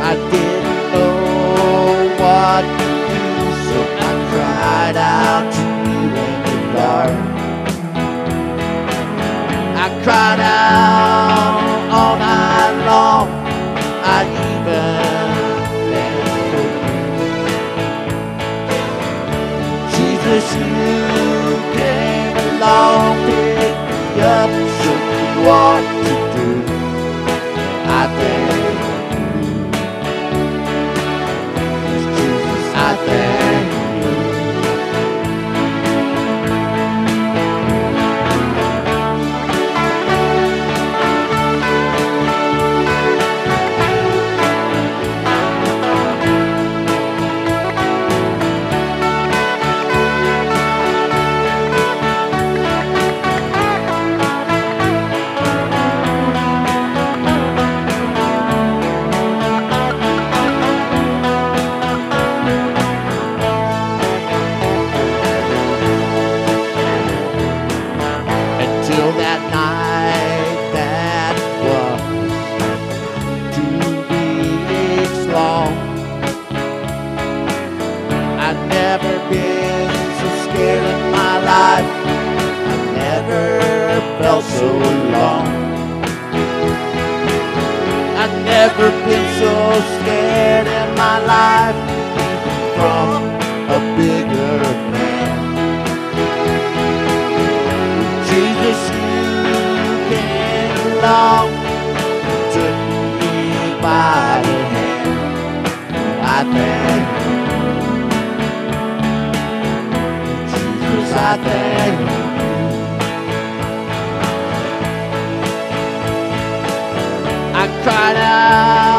I didn't know what to do, so I cried out to you in the dark. I cried out all night long. I even danced for you. Jesus, you came along, picked me up, showed me what to do. I thank you. Jesus, I thank you. Until that night that was 2 weeks long, I've never been so scared in my life. I've never felt so alone. I've never been so scared in my life, even from a bigger man. Jesus, you came along, took me by the hand. I thank you. Jesus, I thank you. I cried out